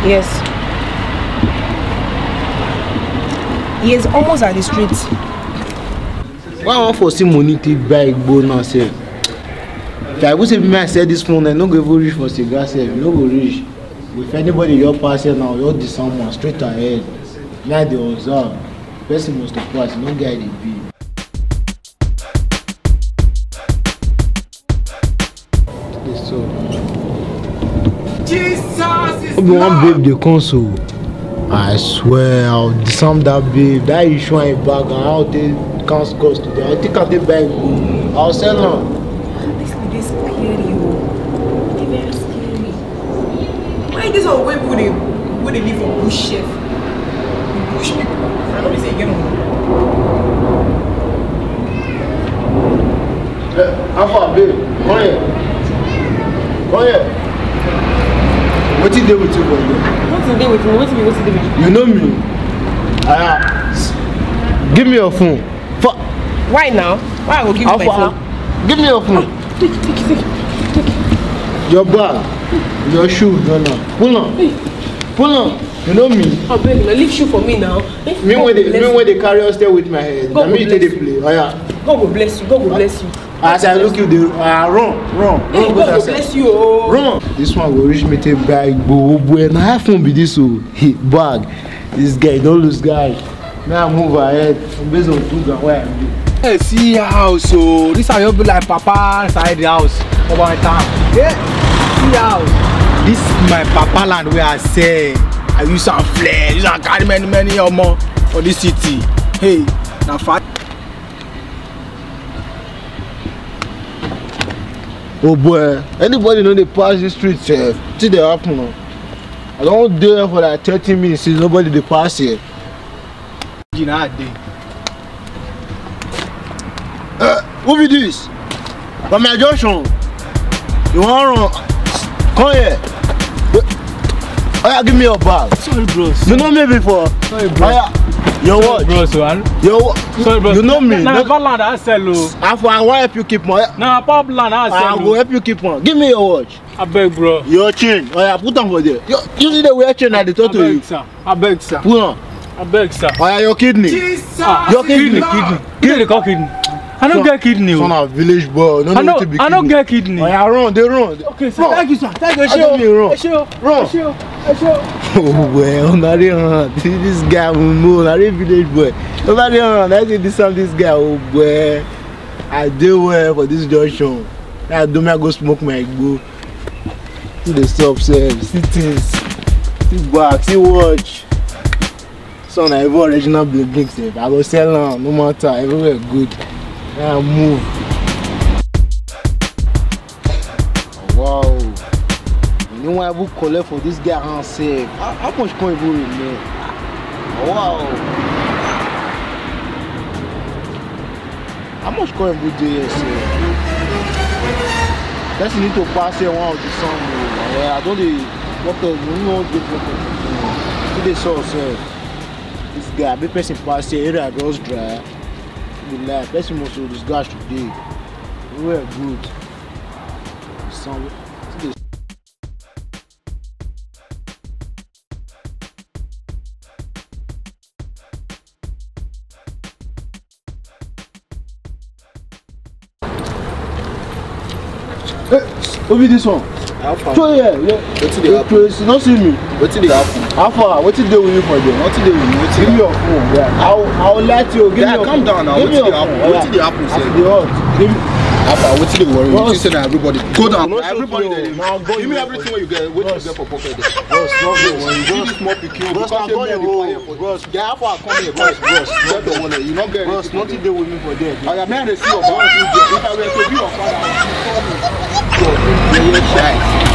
Yes. He is almost at the street. Why I want for see money to buy bonus? If I would say me I sell this phone, I no go even reach for cigar sef, no go reach. If anybody your pass here now, you this someone straight ahead. Now they observe. Person must to pass, no guy dey be. Jesus is One babe dey console. I swear I'll disarm that babe. That issue in bag and I'll take cost today. I'll take out the bag. I'll sell her. This lady is scary. It's very scary. Why this one way people they live for bush chef? Bush people. I know they say get on. How far, babe? Come here. Come here. What you do with you, boy? What's the day with me? What's the day with you? You know me. Give me your phone. Why now? Why I will give you my phone? Give me your phone. Take it. Your bag. Your shoe. No. Pull on. Pull on. You know me. Oh, baby, leave shoe for me now. Me when they carry us there with my head. God me take the play. God will bless you. God will bless you. As I look you, they run. Hey, God will bless you. Oh. Run. This one will reach me to bag. And I have fun with this bag. This guy, don't lose guy. Now I move ahead. I'm based on two and where I'm doing. Hey, see your house, so this will be like Papa inside the house over my town. Yeah, see your house. This is my Papa land where I say I use some flair, use some carry many or more for this city. Hey, now fight. Oh boy, anybody know they pass the street till they happen now. I don't dare for like 30 minutes since nobody they pass here. You know day. Who be this? From my junction. You want run? Come here. Oh yeah, give me your bag. Sorry, bro. You know me before. Sorry, bro. Oh yeah. Your what? Bro, so Sorry, bro. You know me. Nah, land I sell. I want help you keep money. Nah, pop land I sell. I will help you keep on. Give me your watch. I beg, bro. Your chain. Oh yeah, put on for there. You see the wear chain at the top to you. Sir. I beg, sir. Put on. I beg, sir. Oh yeah, your kidney. Jesus. Your kidney. Give me the kidney. I don't get kidney. Son of village boy. I don't get kidney. Oh yeah, run. They run. Okay, sir. Thank you, sir. Thank you. Run. Oh well, nobody run. This guy will move. Not a village boy. Nobody run. I say this guy. Oh boy, I do well for this junction. I do me go smoke my go. See the stop self. See things. See back. See watch. Son, I have original blink safe. I go sell on no matter. Everywhere good. I move. Wow. You know I will collect for this guy and save. How much can you remain? Wow. How much can you do here, sir? First you need to pass here one of the sun. I don't what else? You know what they saw, sir. This guy, big person pass here, area just dry. Like person must do this guys today. We were good. Some who be this one? So yeah. What's the happen? You don't see me. What's the happen? How far? What's the day with you for them? What's the happen? Give me your phone. Yeah. I'll let you. Give me your calm down now. What's the happen? What's the happen? What's the worry? You say that everybody go down. Everybody give me everything what you get. What you get for pocket. You just small picking. Bros, I'm going here. Bros, yeah, how far come here, bros? Check the one. You not get. Bros, nothing day with me for them. I am man. They see your boss. If I were to be your father, you call me. You're shy.